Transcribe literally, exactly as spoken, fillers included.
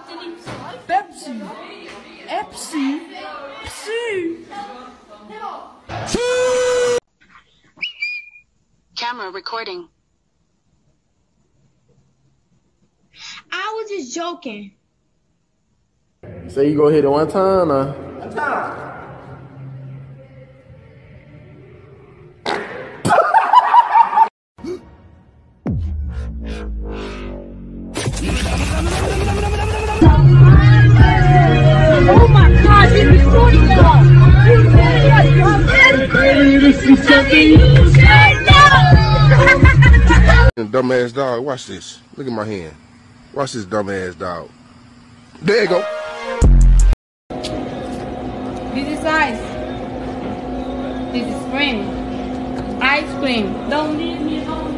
Pepsi. Epsi. Psi. Camera recording. I was just joking. Say you go hit it one time now. One time. Oh my God, this is shooting y'all. This is something you should know. Dumbass dog, watch this. Look at my hand. Watch this dumbass dog. There you go. This is ice. This is cream. Ice cream. Don't leave me alone.